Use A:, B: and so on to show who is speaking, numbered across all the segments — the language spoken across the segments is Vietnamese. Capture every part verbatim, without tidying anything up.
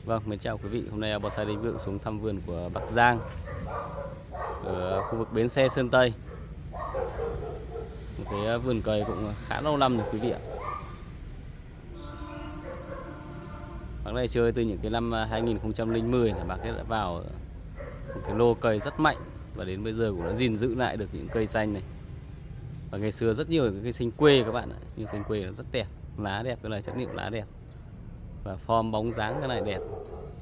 A: Vâng, mến chào quý vị. Hôm nay Bonsai Đình Vượng xuống thăm vườn của Bắc Giang ở khu vực bến xe Sơn Tây. Một cái vườn cây cũng khá lâu năm rồi quý vị ạ. Bác này chơi từ những cái năm hai nghìn không trăm lẻ mười là bác ấy đã vào một cái lô cây rất mạnh và đến bây giờ cũng đã gìn giữ lại được những cây xanh này. Và ngày xưa rất nhiều cái cây xanh quê các bạn ạ, nhưng xanh quê nó rất đẹp, lá đẹp, cái này chất liệu lá đẹp và form bóng dáng cái này đẹp.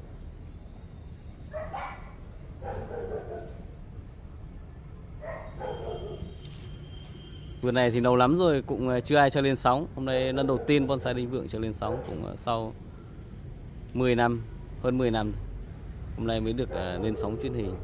A: Vườn này thì lâu lắm rồi cũng chưa ai cho lên sóng. Hôm nay lần đầu tiên Bonsai Đình Vượng cho lên sóng cũng sau mười năm, hơn mười năm. Hôm nay mới được lên sóng truyền hình.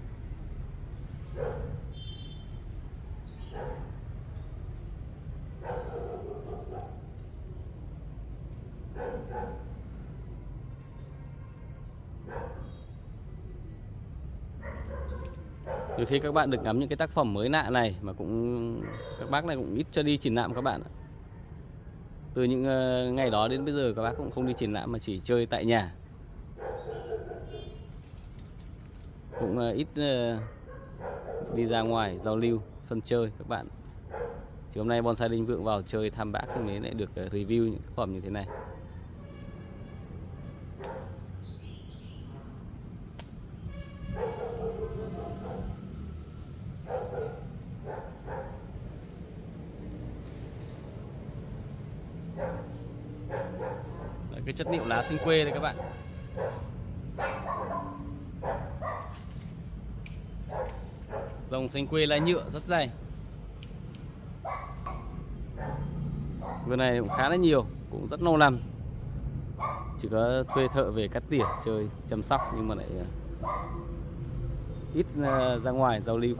A: Từ khi các bạn được ngắm những cái tác phẩm mới lạ này mà cũng các bác này cũng ít cho đi triển lãm các bạn ạ. Từ những ngày đó đến bây giờ các bác cũng không đi triển lãm mà chỉ chơi tại nhà. Cũng ít đi ra ngoài giao lưu, sân chơi các bạn. Thì hôm nay Bonsai Đình Vượng vào chơi thăm bác thì mới lại được review những tác phẩm như thế này. Cái chất liệu lá xanh quê đây các bạn. Dòng xanh quê lá nhựa rất dày. Vườn này cũng khá là nhiều, cũng rất lâu năm. Chỉ có thuê thợ về cắt tỉa chơi chăm sóc nhưng mà lại ít ra ngoài giao lưu.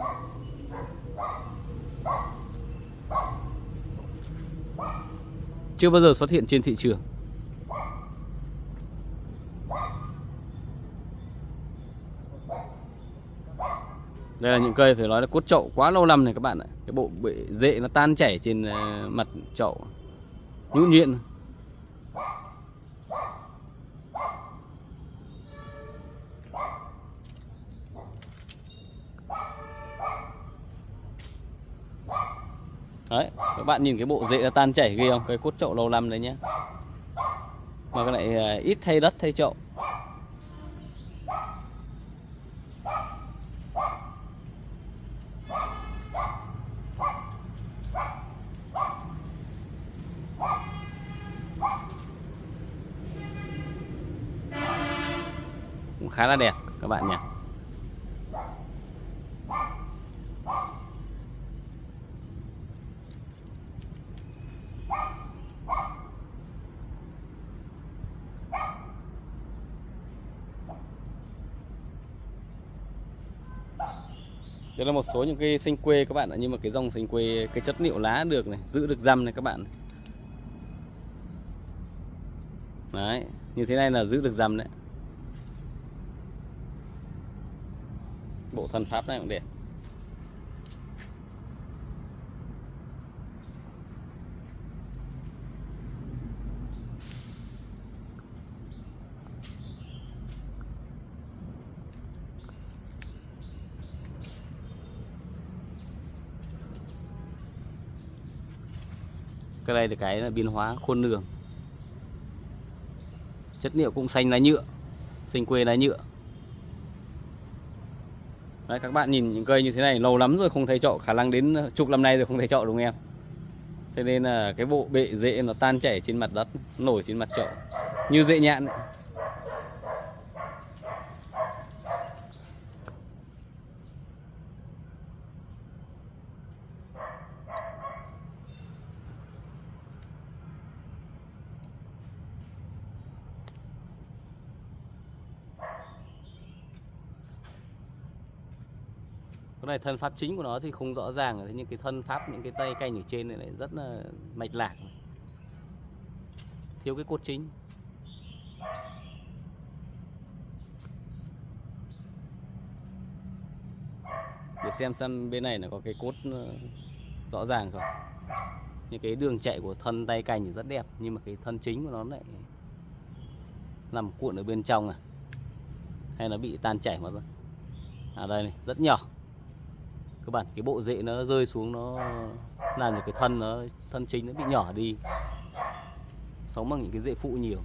A: Chưa bao giờ xuất hiện trên thị trường. Đây là những cây phải nói là cốt chậu quá lâu năm này các bạn ạ. Cái bộ bệ rễ nó tan chảy trên mặt chậu nhũn nhuyễn. Đấy, các bạn nhìn cái bộ rễ nó tan chảy ghê không? Cái cốt chậu lâu năm đấy nhé. Mà cái này ít thay đất thay chậu. Cũng khá là đẹp các bạn nhỉ. Đây là một số những cây xanh quê các bạn ạ, nhưng mà cái dòng xanh quê cái chất liệu lá được này, giữ được răm này các bạn. Đấy, như thế này là giữ được răm đấy. Bộ thân pháp này cũng đẹp. Cái này là cái là biến hóa khôn lường. Chất liệu cũng xanh lá nhựa, xanh quê lá nhựa. Đấy, các bạn nhìn những cây như thế này lâu lắm rồi không thấy chậu, khả năng đến chục năm nay rồi không thấy chậu đúng không em? Thế nên là cái bộ bệ rễ nó tan chảy trên mặt đất, nổi trên mặt chậu như rễ nhạn ấy. Cái này thân pháp chính của nó thì không rõ ràng, thế nhưng cái thân pháp những cái tay canh ở trên này lại rất là mạch lạc, thiếu cái cốt chính. Để xem xem bên này là có cái cốt rõ ràng không. Những cái đường chạy của thân tay cành thì rất đẹp, nhưng mà cái thân chính của nó lại nằm cuộn ở bên trong à, hay nó bị tan chảy mất rồi. À đây này, rất nhỏ. Các bạn cái bộ rễ nó rơi xuống, nó làm cho cái thân nó thân chính nó bị nhỏ đi. Sống bằng những cái rễ phụ nhiều.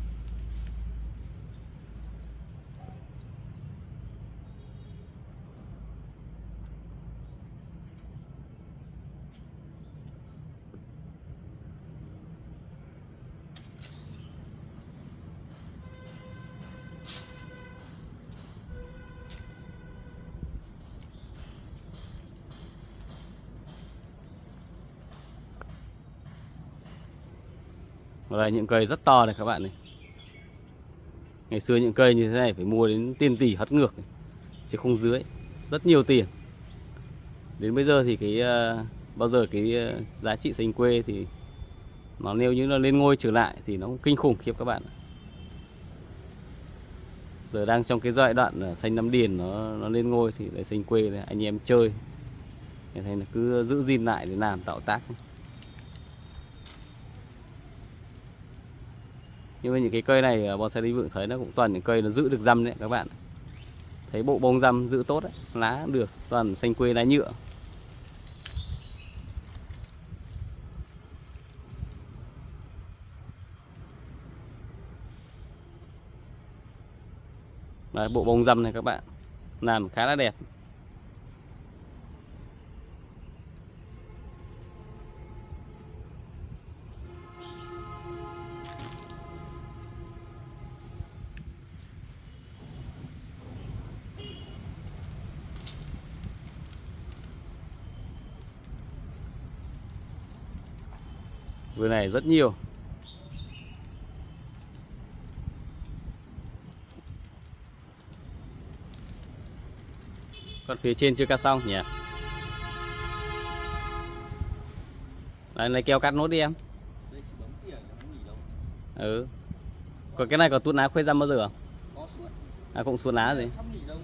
A: Đây, những cây rất to này các bạn này. Ngày xưa những cây như thế này phải mua đến tiền tỷ hất ngược này, chứ không dưới. Rất nhiều tiền. Đến bây giờ thì cái uh, bao giờ cái uh, giá trị xanh quê thì nó nếu như nó lên ngôi trở lại thì nó cũng kinh khủng khiếp các bạn. Giờ đang trong cái giai đoạn xanh Nam Điền nó nó lên ngôi thì để xanh quê này, anh em chơi. Thế nên là cứ giữ gìn lại để làm tạo tác. Nhưng mà những cái cây này bonsai Đinh Vượng thấy nó cũng toàn những cây nó giữ được răm đấy các bạn. Thấy bộ bông răm giữ tốt đấy, lá cũng được, toàn xanh quê lá nhựa. Đấy, bộ bông răm này các bạn làm khá là đẹp. Vườn này rất nhiều. Còn phía trên chưa cắt xong nhỉ? Đây, này keo cắt nốt đi em. Ừ. Còn cái này có tuốt lá khuê răm bao giờ không?
B: Có suốt.
A: À cũng suốt lá gì?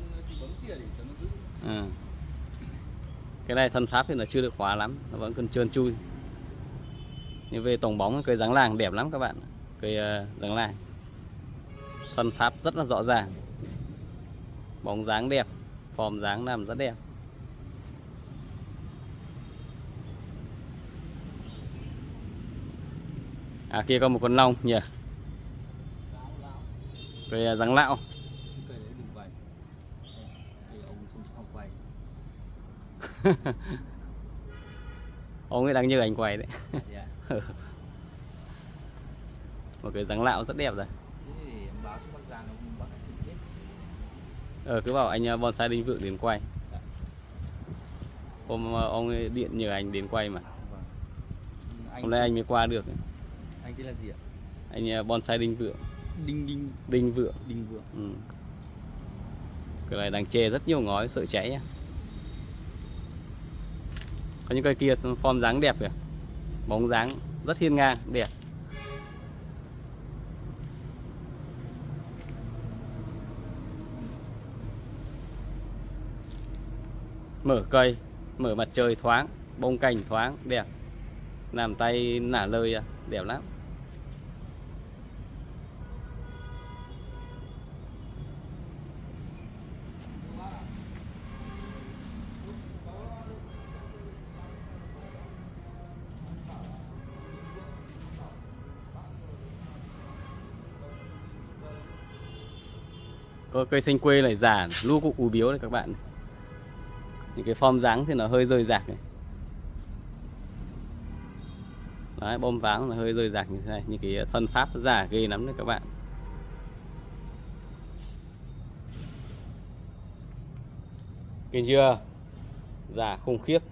A: Ừ. Cái này thân pháp thì nó chưa được khóa lắm, nó vẫn còn trơn chui. Nhưng về tổng bóng cây giáng làng đẹp lắm các bạn. Cây uh, giáng làng thân pháp rất là rõ ràng, bóng dáng đẹp, form dáng làm rất đẹp. À kia có một con long nhỉ, cây uh, giáng lão. Ông ấy đang như anh quay đấy. Yeah. Một cái giáng lão rất đẹp rồi. Ờ cứ bảo anh bonsai Đinh Vượng đến quay. Hôm ông ấy điện nhờ anh đến quay mà. Anh hôm nay anh mới qua được.
B: Anh tên là gì ạ?
A: Anh bonsai Đinh Vượng.
B: Đinh Đinh
A: Đinh Vượng.
B: Đinh Vượng.
A: Ừ. Cái này đang chê rất nhiều ngói sợ cháy nhá. Có những cây kia form dáng đẹp kìa, bóng dáng rất hiên ngang đẹp. Mở cây, mở mặt trời thoáng, bông cành thoáng đẹp, làm tay nả lơi đẹp lắm. Có cây xanh quê này già lu cục ù biếu này các bạn. Những cái form dáng thì nó hơi rơi rạc này. Đấy, bông váng là hơi rơi rạc như thế này. Những cái thân pháp giả ghê lắm đấy các bạn. Kinh chưa? Giả khủng khiếp.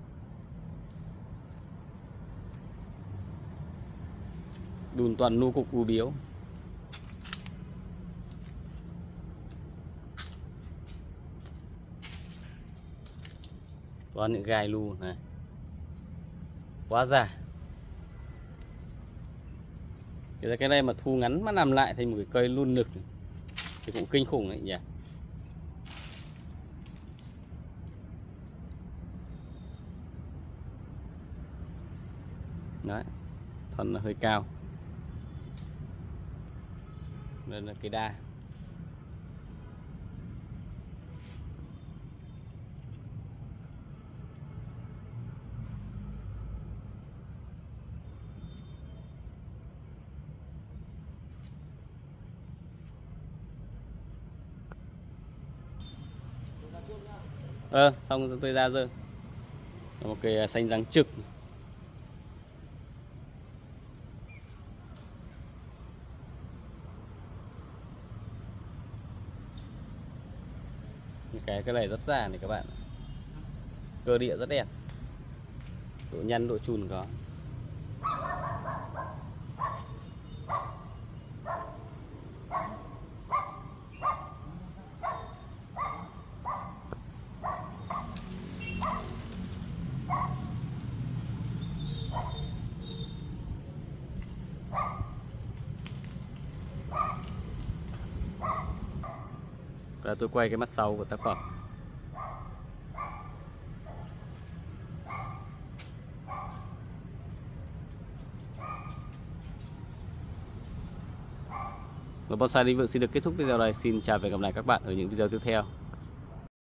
A: Đùn toàn lu cục ù biếu. Toàn những gai lu này. Quá già. Cái này mà thu ngắn mà làm lại thành một cái cây luôn nực thì cũng kinh khủng đấy nhỉ. Đấy, thân là hơi cao. Đây là cây đa. Ờ, xong tôi ra rồi. Một cây xanh răng trực. Cái cái này rất già này các bạn. Cơ địa rất đẹp. Độ nhăn độ chùn có. Và tôi quay cái mặt sau của tác phẩm. Và bonsai Linh Vượng xin được kết thúc video này. Xin chào và hẹn gặp lại các bạn ở những video tiếp theo.